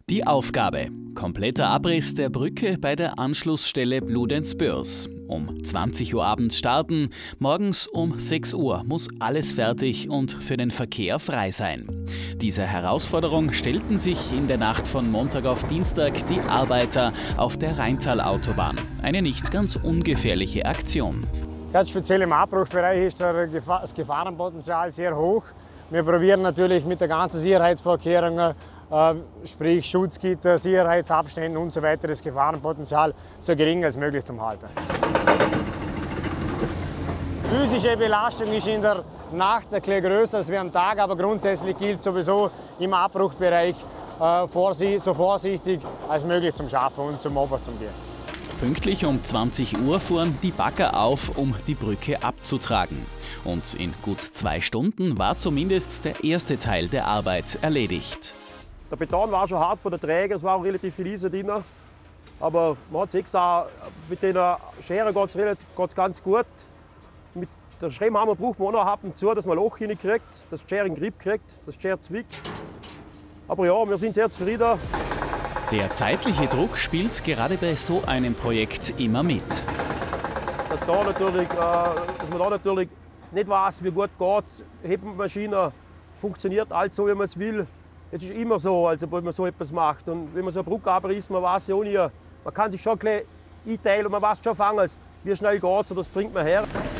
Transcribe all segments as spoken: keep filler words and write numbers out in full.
Die Aufgabe: kompletter Abriss der Brücke bei der Anschlussstelle Bludenz-Boers. Um zwanzig Uhr abends starten, morgens um sechs Uhr muss alles fertig und für den Verkehr frei sein. Dieser Herausforderung stellten sich in der Nacht von Montag auf Dienstag die Arbeiter auf der Rheintal-Autobahn. Eine nicht ganz ungefährliche Aktion. Ganz speziell im Abbruchbereich ist das Gefahrenpotenzial sehr hoch. Wir probieren natürlich mit der ganzen Sicherheitsvorkehrungen, äh, sprich Schutzgitter, Sicherheitsabständen und so weiter, das Gefahrenpotenzial so gering als möglich zu halten. Physische Belastung ist in der Nacht ein bisschen größer als am Tag, aber grundsätzlich gilt sowieso im Abbruchbereich äh, vorsichtig, so vorsichtig als möglich zum Schaffen und zum Ober zu gehen. Pünktlich um zwanzig Uhr fuhren die Bagger auf, um die Brücke abzutragen. Und in gut zwei Stunden war zumindest der erste Teil der Arbeit erledigt. Der Beton war schon hart bei der Träger, es war auch relativ viel Eisen drin. Aber man hat es auch, mit der Schere geht es ganz gut. Mit der Schremmhammer braucht man auch noch ab und zu, dass man ein Loch hinkriegt, dass die Schere einen Grip kriegt, dass die Schere zwickt. Aber ja, wir sind sehr zufrieden. Der zeitliche Druck spielt gerade bei so einem Projekt immer mit. Dass, da natürlich, äh, dass man da natürlich nicht weiß, wie gut geht, Hebmaschine funktioniert alles so, wie man es will. Das ist immer so, also wenn man so etwas macht. Und wenn man so eine Brücke abreißt, man weiß ja auch nie. Man kann sich schon ein bisschen einteilen und man weiß schon fangen, wie schnell geht es und das bringt man her.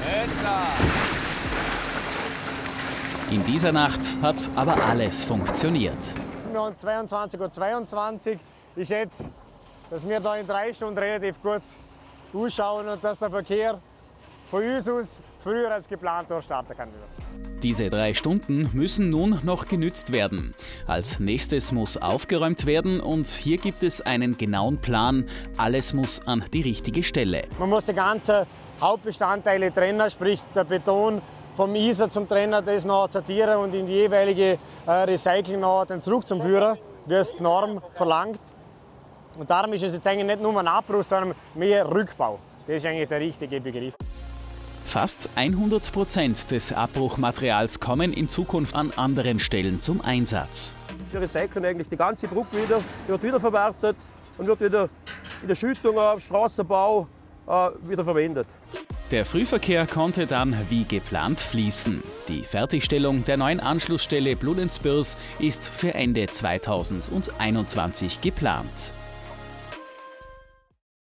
In dieser Nacht hat aber alles funktioniert. Wir haben zweiundzwanzig Uhr zweiundzwanzig. Ich schätze, dass wir da in drei Stunden relativ gut ausschauen und dass der Verkehr von uns aus früher als geplant starten kann. Diese drei Stunden müssen nun noch genützt werden. Als nächstes muss aufgeräumt werden und hier gibt es einen genauen Plan. Alles muss an die richtige Stelle. Man muss die ganzen Hauptbestandteile trennen, sprich der Beton vom Eisen zum Trennen, das noch sortieren und in die jeweilige äh, Recycling noch den zurückzuführen, wie es die Norm verlangt. Und darum ist es jetzt eigentlich nicht nur ein Abbruch, sondern mehr Rückbau. Das ist eigentlich der richtige Begriff. Fast hundert Prozent des Abbruchmaterials kommen in Zukunft an anderen Stellen zum Einsatz. Wir recyceln eigentlich die ganze Brücke wieder, die wird wiederverwertet und wird wieder in der Schüttung, Straßenbau äh, wieder verwendet. Der Frühverkehr konnte dann wie geplant fließen. Die Fertigstellung der neuen Anschlussstelle Bludenz-Boers ist für Ende zweitausendeinundzwanzig geplant.